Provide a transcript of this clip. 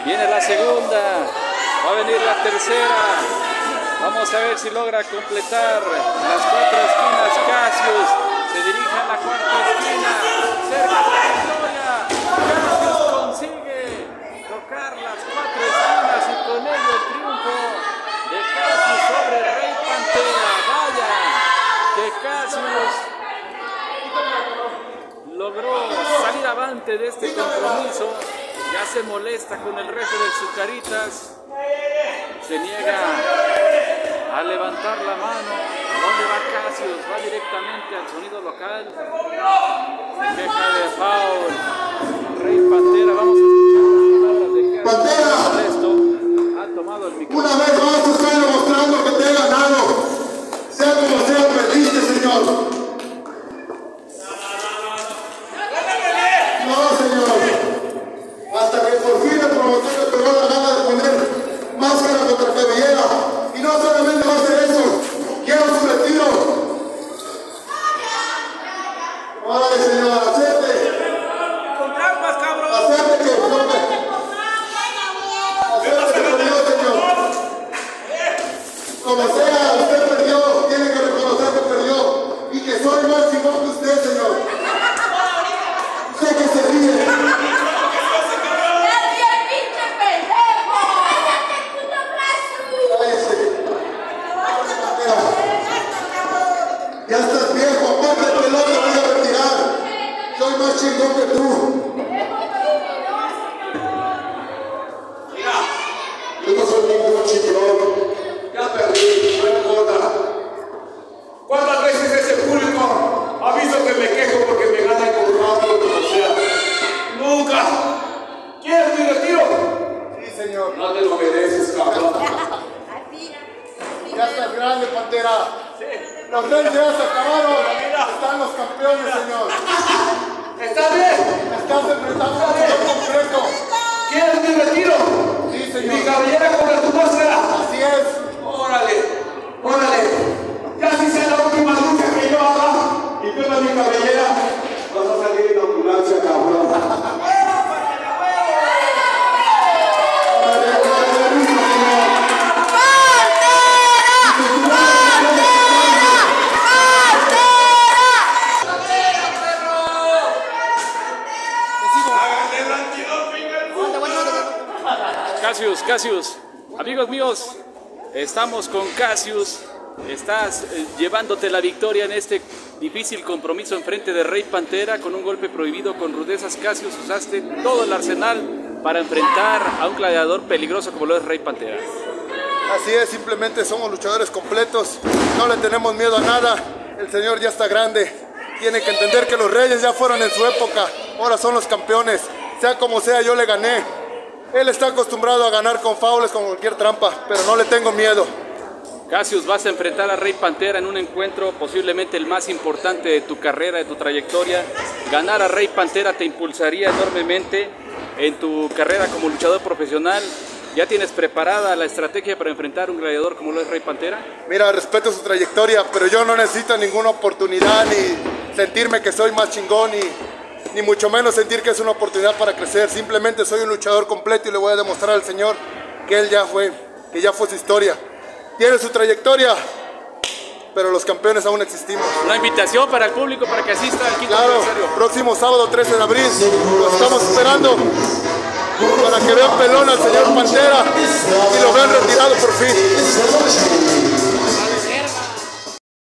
Viene la segunda. Va a venir la tercera. Vamos a ver si logra completar las 4 esquinas. Cassius se dirige a la cuarta esquina. Cerca de la victoria. Cassius consigue tocar las 4 esquinas y con ello el triunfo de Cassius sobre Rey Pantera. Vaya que Cassius logró salir avante de este compromiso. Ya se molesta con el refe del Zucaritas. Se niega a levantar la mano. ¿A dónde va Cassius? Va directamente al sonido local. Se queja de foul. Rey Pantera, vamos a escuchar las palabras de Cassius. Molesto. Ha tomado el micrófono. Una vez más estoy demostrando que te he ganado. Sea como sea, perdiste, señor. No, señor. Hasta que por fin el promotor me pegó la gana de poner máscara contra Cabellera. Y no solamente va a hacer eso, quiero su retiro. Órale, señor, acepte. Con trampas, cabrón. Acepte que perdió, señor. Como sea, usted perdió, tiene que reconocer que perdió. Y que soy más chingón que usted, señor. Sé que se ríe. Ya estás viejo, aparte el pelón te voy a retirar. Soy más chingón que tú. Yo no soy ningún chingón. Ya perdí, no importa. ¿Cuántas veces ese público ha visto que me quejo porque me gana con rápido como sea? ¡Nunca! ¿Quieres mi retiro? Sí, señor. No te lo mereces, cabrón. Ya estás grande, Pantera. Los reyes ya se acabaron. Están los campeones, señor. ¿Estás bien? Estás enfrentando a un completo. ¿Quieres mi retiro? Sí, señor. ¿Mi cabellera con tu máscara? Así es. Órale, órale. Ya si sea la última lucha que yo haga y pierda mi cabellera, vas a salir en ambulancia, cabrón. Cassius, amigos míos, estamos con Cassius. Estás llevándote la victoria en este difícil compromiso en frente de Rey Pantera con un golpe prohibido con rudezas. Cassius, usaste todo el arsenal para enfrentar a un gladiador peligroso como lo es Rey Pantera. Así es, simplemente somos luchadores completos, no le tenemos miedo a nada. El señor ya está grande, tiene que entender que los reyes ya fueron en su época, ahora son los campeones. Sea como sea, yo le gané. Él está acostumbrado a ganar con faules, con cualquier trampa, pero no le tengo miedo. Cassius, vas a enfrentar a Rey Pantera en un encuentro posiblemente el más importante de tu carrera, de tu trayectoria. Ganar a Rey Pantera te impulsaría enormemente en tu carrera como luchador profesional. ¿Ya tienes preparada la estrategia para enfrentar a un gladiador como lo es Rey Pantera? Mira, respeto su trayectoria, pero yo no necesito ninguna oportunidad, ni sentirme que soy más chingón, ni mucho menos sentir que es una oportunidad para crecer. Simplemente soy un luchador completo y le voy a demostrar al señor que él ya fue, que ya fue su historia. Tiene su trayectoria, pero los campeones aún existimos. Una invitación para el público para que asista al quinto Claro, aniversario. próximo sábado 13 de abril, lo estamos esperando para que vean pelón al señor Pantera y lo vean retirado por fin.